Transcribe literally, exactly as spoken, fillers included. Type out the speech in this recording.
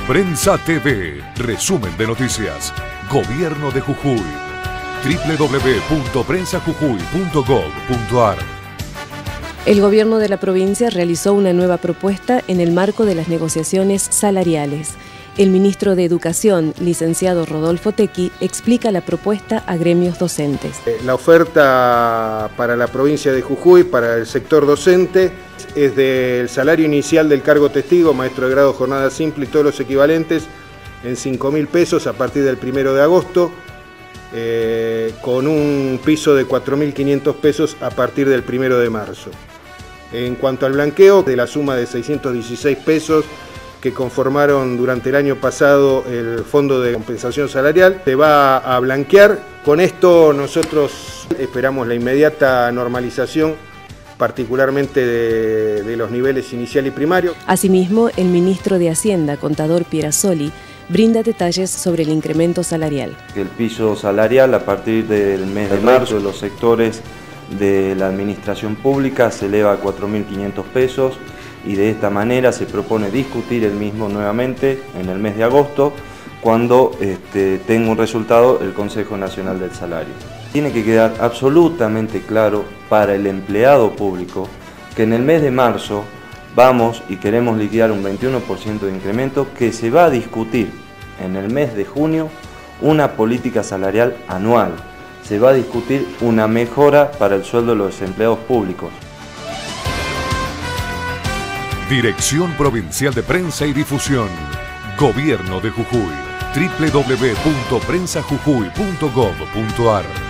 Prensa T V, resumen de noticias. Gobierno de Jujuy. doble u doble u doble u punto prensa jujuy punto gob punto ar. El gobierno de la provincia realizó una nueva propuesta en el marco de las negociaciones salariales. El ministro de Educación, licenciado Rodolfo Tequi, explica la propuesta a gremios docentes. La oferta para la provincia de Jujuy, para el sector docente, es del salario inicial del cargo testigo, maestro de grado, jornada simple y todos los equivalentes, en cinco mil pesos a partir del primero de agosto, eh, con un piso de cuatro mil quinientos pesos a partir del primero de marzo. En cuanto al blanqueo, de la suma de seiscientos dieciséis pesos que conformaron durante el año pasado el Fondo de Compensación Salarial, se va a blanquear. Con esto nosotros esperamos la inmediata normalización, particularmente de, de los niveles inicial y primario. Asimismo, el ministro de Hacienda, contador Pierazzoli, brinda detalles sobre el incremento salarial. El piso salarial a partir del mes de marzo de los sectores de la administración pública se eleva a cuatro mil quinientos pesos y de esta manera se propone discutir el mismo nuevamente en el mes de agosto cuando este, tenga un resultado el Consejo Nacional del Salario. Tiene que quedar absolutamente claro para el empleado público que en el mes de marzo vamos y queremos liquidar un veintiuno por ciento de incremento, que se va a discutir en el mes de junio una política salarial anual. Se va a discutir una mejora para el sueldo de los empleados públicos. Dirección Provincial de Prensa y Difusión. Gobierno de Jujuy. doble u doble u doble u punto prensa jujuy punto gob punto ar